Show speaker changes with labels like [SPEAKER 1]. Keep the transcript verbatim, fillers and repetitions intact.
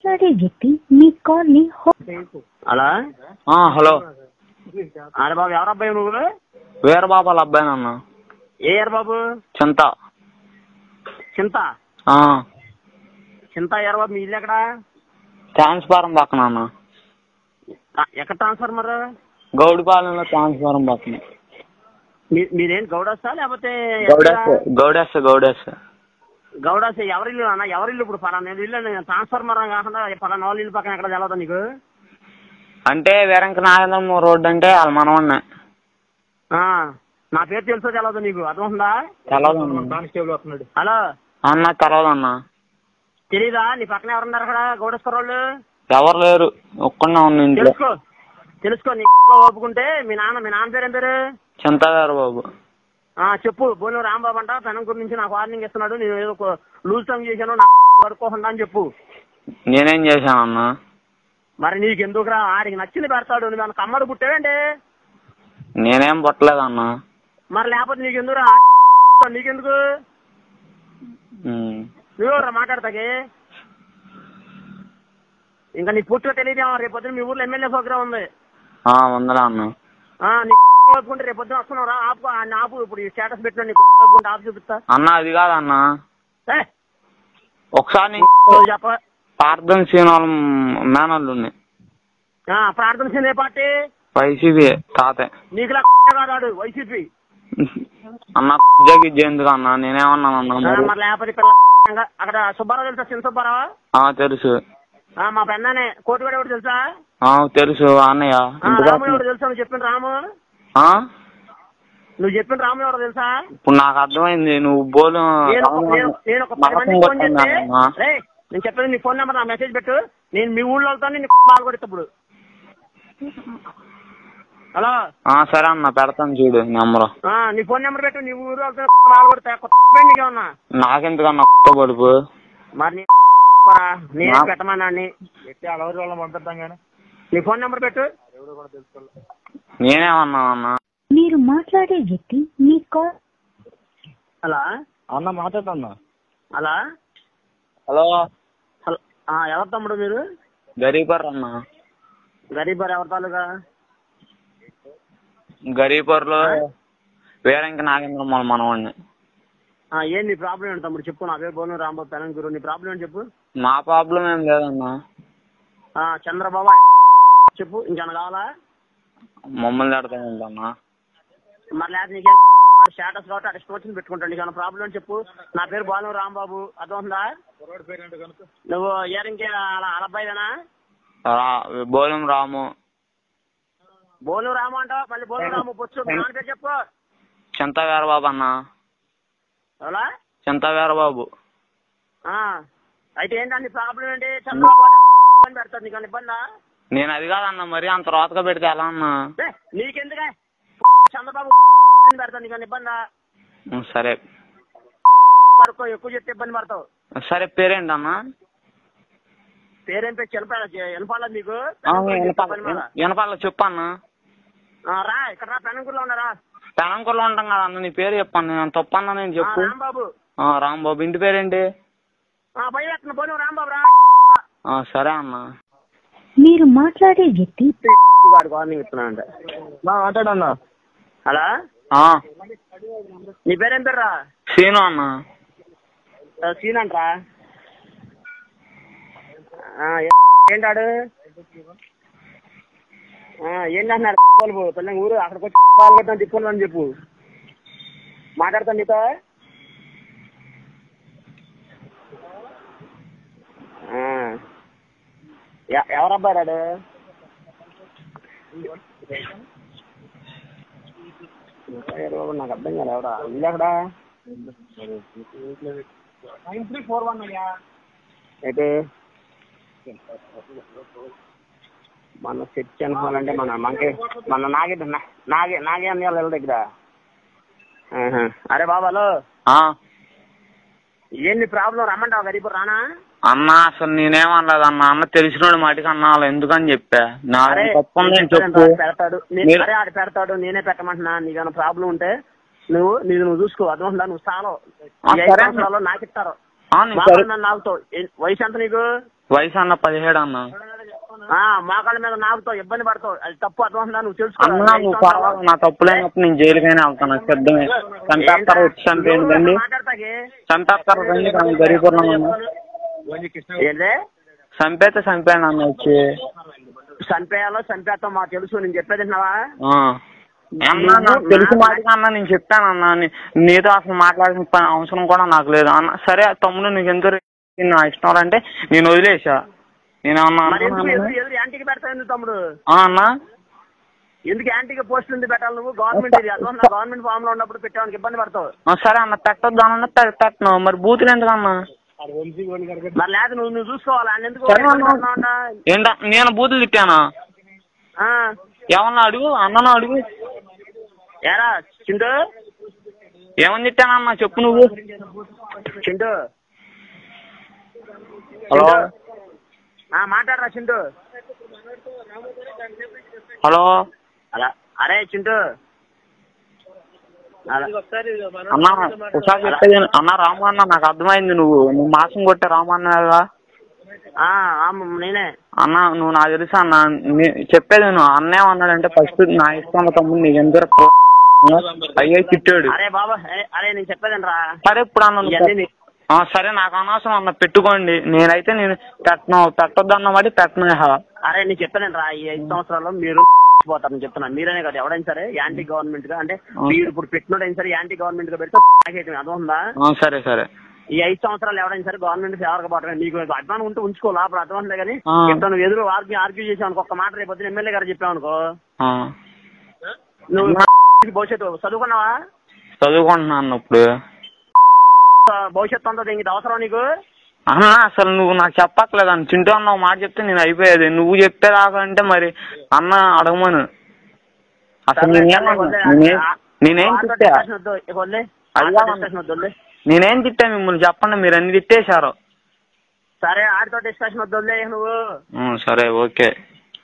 [SPEAKER 1] మాట్లాడే వ్యక్తి మీ కాల్ ని
[SPEAKER 2] హలో
[SPEAKER 3] హలో
[SPEAKER 2] అరే బాబు ఎవరు అబ్బాయి నువ్వు?
[SPEAKER 3] వీరబాబు వాళ్ళ అబ్బాయినన్న.
[SPEAKER 2] ఏ ఏరు బాబు?
[SPEAKER 3] చింత.
[SPEAKER 2] చింత
[SPEAKER 3] ఆ
[SPEAKER 2] చింత ఏరు బాబు. మీ ఇల్లు ఎక్కడ?
[SPEAKER 3] ట్రాన్స్ఫారం పక్కన అన్న.
[SPEAKER 2] ఎక్కడ ట్రాన్స్ఫర్ మరి?
[SPEAKER 3] గౌడిపాలెంలో ట్రాన్స్ఫారం పక్కన.
[SPEAKER 2] మీరేం గౌడస్తా లేకపోతే
[SPEAKER 3] గౌడెస్ గౌడెస్
[SPEAKER 2] గౌడస్ ఎవరి ఇల్లు అన్న? ఎవరి ఇల్లు ఇప్పుడు పలానా ఇల్లు ట్రాన్స్ఫార్మర్ కాకుండా పలానా వాళ్ళ ఇల్లు పక్కన ఎక్కడ తెలవదా నీకు?
[SPEAKER 3] అంటే వీరంక నాగేంద్రం రోడ్డు అంటే వాళ్ళ మనవన్నే.
[SPEAKER 2] నా పేరు తెలుసో తెలవదు నీకు? అర్థమవుతుందా?
[SPEAKER 3] తెలవదు.
[SPEAKER 2] హలో
[SPEAKER 3] అన్న తెలవదు అన్న.
[SPEAKER 2] తెలీదా? నీ పక్కన ఎవరున్నారు అక్కడ గౌడస్కర్ వాళ్ళు?
[SPEAKER 3] ఎవరు లేరు, ఒక్కడే ఉన్న.
[SPEAKER 2] తెలుసుకో తెలుసుకో నీ ఒప్పుకుంటే. మీ నాన్న మీ నాన్న పేరు ఏం పేరు?
[SPEAKER 3] చింత గారు బాబు.
[SPEAKER 2] చెప్పు. బోను రాంబాబు అంట పెనంకూరు నుంచి నాకు వార్నింగ్ ఇస్తున్నాడు, నేను ఏదో లూజ్ టంగ్ చేశాను నా పడుకోకుండా అని చెప్పు.
[SPEAKER 3] నేనేం చేశానన్నా?
[SPEAKER 2] మరి నీకెందుకురా? ఆడికి నచ్చింది పెడతాడు. నువ్వు కమ్మడు పుట్టావండి.
[SPEAKER 3] నేనేం పుట్టలేదన్నా.
[SPEAKER 2] మరి లేకపోతే నీకెందుకురా? నీకెందుకు? నువ్వెవరా మాట్లాడతాకి? ఇంకా నీ పూర్తిగా తెలియదేమో. రేపు పొద్దున మీ ఊర్లో ఎమ్మెల్యే ప్రోగ్రామ్ ఉంది.
[SPEAKER 3] ఉందా అన్న?
[SPEAKER 2] నీ రేపు పొద్దున వస్తున్నావు రా. ఆపు ఆపు. ఇప్పుడు స్టేటస్ పెట్టినా నీకు ఆపు చూపిస్తా
[SPEAKER 3] అన్న. అది కాదన్నా, ఒకసారి
[SPEAKER 2] చెప్ప.
[SPEAKER 3] ప్రార్థన సీనాలు మేనల్లు ఉన్నాయి.
[SPEAKER 2] ప్రార్థన సీన్ ఏ పార్టీ?
[SPEAKER 3] వైసీపీ తాతే.
[SPEAKER 2] నీకు కాదాడు వైసీపీ
[SPEAKER 3] అన్న. ఎందుకు అన్న? నేనేమన్నానన్నా?
[SPEAKER 2] మరి లేకపోతే పిల్ల అక్కడ సుబ్బారావు తెలుసా? చిన్న సుబ్బారావు
[SPEAKER 3] తెలుసు.
[SPEAKER 2] మా పెన్నానే కోటివాడు ఎవరు తెలుసా?
[SPEAKER 3] తెలుసు అన్నయ్య.
[SPEAKER 2] రాము ఎవరు తెలుసా? నువ్వు చెప్పిన రాము నువ్వు చెప్పిన రాము ఎవరు తెలుసా?
[SPEAKER 3] ఇప్పుడు నాకు అర్థమైంది. నువ్వు బోలు
[SPEAKER 2] నేను ఒక పది మందికి ఫోన్ చేస్తే నేను చెప్పేది నీ ఫోన్ నెంబర్ నా మెసేజ్ పెట్టు. నేను మీ ఊళ్ళో వెళ్తాను. బాగా కొడితే ఇప్పుడు. హలో
[SPEAKER 3] సరే అన్న, పెడతాను చూడు నెంబరు.
[SPEAKER 2] నీ ఫోన్ నెంబర్ పెట్టు. నీ ఊరు వెళ్తాను బాగా కొడతా. కొత్త నీకేమన్నా?
[SPEAKER 3] నాకెందుకన్నా కొత్త బలుపు?
[SPEAKER 2] మరి నేను పెట్టమన్నా పంపిద్దాం కానీ నీ ఫోన్ నెంబర్ పెట్టు.
[SPEAKER 3] నేనేమన్నా అన్న?
[SPEAKER 1] మీరు మాట్లాడే వ్యక్తి మీ కాల్.
[SPEAKER 2] హలో
[SPEAKER 3] అన్న మాట్లాడన్నా.
[SPEAKER 2] హలో
[SPEAKER 3] హలో
[SPEAKER 2] హలో ఎవరు తమ్ముడు మీరు?
[SPEAKER 3] గరీబర్ అన్న.
[SPEAKER 2] గరీబర్ ఎవరి తాలూకా?
[SPEAKER 3] గరీబర్లో వీరంక నాగేంద్రం వాళ్ళ మనవాడిని.
[SPEAKER 2] ఏం నీ ప్రాబ్లం ఏంటి తమ్ముడు? చెప్పు. నా పేరు బోను రాంబాబు పెనంకూరు. నీ ప్రాబ్లం ఏంటి చెప్పు.
[SPEAKER 3] మా ప్రాబ్లం ఏం లేదన్నా.
[SPEAKER 2] చంద్రబాబు చెప్పు. ఇంకేమన్నా కావాలా?
[SPEAKER 3] మమ్మల్ని అడతామన్నా.
[SPEAKER 2] మరి లేదా నీకేం స్టేటస్ కాబట్టి అటు ఇష్టం వచ్చింది పెట్టుకుంటాను. నీకేమన్నా ప్రాబ్లం అని చెప్పు. నా పేరు బోను రాంబాబు. అర్థమవుతుందా? నువ్వు ఏరింకే అలబ్బాయిదేనా?
[SPEAKER 3] బోలం రాము.
[SPEAKER 2] బోలు రాము అంటావా? మళ్ళీ బోలు రాము పొచ్చు. నాన్న పేరు చెప్పు.
[SPEAKER 3] చింత వీరబాబు అన్న.
[SPEAKER 2] ఎవలా?
[SPEAKER 3] చింత వీరబాబు.
[SPEAKER 2] అయితే ఏంటండి ప్రాబ్లం ఏంటి? చంద్రబాబు పెడతాడు. నీకు ఇబ్బందా?
[SPEAKER 3] నేను అది కాదన్నా, మరి అంత రోతగా పెడితే ఎలా అన్నా?
[SPEAKER 2] నీకెందుకే? చంద్రబాబు పెడతాడు. నీకు ఇబ్బందా?
[SPEAKER 3] సరే
[SPEAKER 2] పడుకో. ఎక్కువ చెప్తే ఇబ్బంది పడతావు.
[SPEAKER 3] సరే పేరేంటి అన్న?
[SPEAKER 2] పేరేం పేరు? వినపాల నీకు?
[SPEAKER 3] వినపాల చెప్పు అన్న.
[SPEAKER 2] రా ఇక్కడ రా. పెనంకూరులో ఉన్నారా?
[SPEAKER 3] పెనంకూరులో ఉంటాం కదా అన్న. నీ పేరు చెప్పాను. నేను తప్పన్నా నేను చెప్పు.
[SPEAKER 2] రాంబాబు.
[SPEAKER 3] రాంబాబు. ఇంటి పేరేంటి?
[SPEAKER 2] రాంబాబు రా.
[SPEAKER 3] సరే అన్న.
[SPEAKER 1] మీరు మాట్లాడే వ్యక్తి
[SPEAKER 2] వార్నింగ్ ఇస్తున్నానంట.
[SPEAKER 3] మాట్లాడన్నా.
[SPEAKER 2] హలో నీ పేరేం పేరు రా?
[SPEAKER 3] సీను అన్న.
[SPEAKER 2] సీన్ అంటరా? ఏంటాడు? ఏంటంటున్నారు? పిల్లలు ఊరు అక్కడికి వచ్చి పాలు కొట్టాను తిప్పుకోను అని చెప్పు. మాట్లాడతాను నీతో. ఎవరబ్బాయి రాడు? నాకు అర్థం కాదు. ఎవరా ఇల్లు ఎక్కడా? అయితే మన చర్చ్ అనుకోవాలంటే మన మనకి మన నాగే నాగే నాగే అన్న వాళ్ళ దగ్గర. అరే బాబాలో ఏంటి ప్రాబ్లం? రమ్మంటావు గరీబు రానా?
[SPEAKER 3] అన్న అసలు నేనేమనలేదు అన్న. అన్న తెలిసినోడు మాటికి అన్నా ఎందుకని చెప్పా.
[SPEAKER 2] పెడతాడు ఆడు పెడతాడు. నేనే పెట్టమంటున్నా. నీకన్నా ప్రాబ్లం ఉంటే నువ్వు నీకు నువ్వు చూసుకో. అర్థం నువ్వు స్థానం నాకు ఇస్తారు. నాకుతావు. వయసు ఎంత నీకు?
[SPEAKER 3] వయసు అన్న పదిహేడు అన్న.
[SPEAKER 2] మోకాళ్ళ మీద నాకుతావు, ఇబ్బంది పడతావు, అది తప్పు అర్థమవుతుందా? నువ్వు తెలుసుకో.
[SPEAKER 3] అన్నా నువ్వు పర్వాలేదు, నా తప్పు లేనప్పుడు నేను జైలుకైనా వెళ్తాను, సిద్ధమే. చంపేస్తారు, వచ్చి చంపేయండి రండి, చంపేస్తారు రండి, కానీ గరీపురం
[SPEAKER 2] ఏంటే
[SPEAKER 3] చంపేస్తే చంపేయండి అన్న, వచ్చి
[SPEAKER 2] చంపేయాలో చంపేస్తాం మాకు తెలుసు. నేను చెప్పేది విన్నావా?
[SPEAKER 3] అన్నా నాకు తెలుసు మాటగా అన్న, నేను చెప్పాను అన్న, నీతో అసలు మాట్లాడాల్సిన పని అవసరం కూడా నాకు లేదు అన్న. సరే తమ్ముడు నీకు ఎంత నా ఇష్టం అంటే నేను వదిలేసా. నేను
[SPEAKER 2] యాంటీకి పెడతావు తమ్ముడు
[SPEAKER 3] అన్నా,
[SPEAKER 2] ఎందుకు యాంటీకి పోస్ట్ ఉంది పెట్టాలి నువ్వు? గవర్నమెంట్ గవర్నమెంట్ ఫామ్ లో ఉన్నప్పుడు పెట్టడానికి ఇబ్బంది పడతావు.
[SPEAKER 3] సరే అన్న పెట్టొద్దు అన్న, పెట్టను. మరి బూతులు ఎందుకన్నా?
[SPEAKER 2] మరి లేదు నువ్వు నువ్వు చూసుకోవాలి.
[SPEAKER 3] ఏంటా నేను బూతులు తిట్టానా? ఏమన్నా అడుగు, అన్నను అడుగు.
[SPEAKER 2] ఏరా చింటూ,
[SPEAKER 3] ఏమని తిట్టానన్నా చెప్పు నువ్వు.
[SPEAKER 2] చింటూ
[SPEAKER 3] హలో
[SPEAKER 2] మాట్లాడరా చింటూ.
[SPEAKER 3] హలో
[SPEAKER 2] అలా అరే చింటూ
[SPEAKER 3] అన్నా ఒకసారి చెప్పేది అన్న. రాము అన్న నాకు అర్థమైంది, నువ్వు నువ్వు మాసం కొట్టే రాము అన్నగా
[SPEAKER 2] నేనే
[SPEAKER 3] అన్న. నువ్వు నాకు తెలుసా అన్న, చెప్పేది నువ్వు అన్నేమన్నాడంటే ఫస్ట్ నా ఇష్టం తమ్ముడు నీకు ఎంత అయ్యే తిట్టాడు.
[SPEAKER 2] అరే బాబా అరే నేను చెప్పేదండి రా.
[SPEAKER 3] సరే ఇప్పుడు అన్న సరే నాకు అనవసరం అన్న, పెట్టుకోండి. నేనైతే నేను పెట్టను, పెట్టొద్దు అన్న మాట పెట్టను.
[SPEAKER 2] అరే నేను చెప్పానండి రా, ఈ ఐదు సంవత్సరాల్లో మీరు పోతారని చెప్తున్నాను. మీరనే కదా ఎవడైనా సరే యాంటీ గవర్నమెంట్ గా అంటే మీరు ఇప్పుడు పెట్టినోడైనా సరే యాంటీ గవర్నమెంట్ గా పెడితే అర్థం ఉందా?
[SPEAKER 3] సరే సరే
[SPEAKER 2] ఈ ఐదు సంవత్సరాలు ఎవడైనా సరే గవర్నమెంట్ ఫేవర్ గా పోవడం నీకు అభిమానం ఉంటే ఉంచుకో, లోపల అర్థం ఉంటే కానీ చెప్తా. నువ్వు ఎదురు ఆర్గ్యూ ఆర్గ్యూ చేసావు అనుకో, ఒక్క మాట రేపు పొద్దున ఎమ్మెల్యే గారు చెప్పావు అనుకో, నువ్వు భవిష్యత్తు చదువుకున్నావా?
[SPEAKER 3] చదువుకుంటున్నాను ఇప్పుడు.
[SPEAKER 2] భవిష్యత్తు అంతా ఇంక అవసరం నీకు
[SPEAKER 3] అన్నా? అసలు నువ్వు నాకు చెప్పట్లేదు అన్న, చింటూ అన్న ఒక మాట చెప్తే నేను అయిపోయేది. నువ్వు చెప్పేదాకంటే మరి అన్న అడగమను. అసలు నేనేం తిట్టా? నేనేం తిట్టా మిమ్మల్ని చెప్పండి, మీరు అన్ని తిట్టేశారు.
[SPEAKER 2] సరే ఆడితో డిస్కషన్ వద్దులే నువ్వు.
[SPEAKER 3] సరే ఓకే.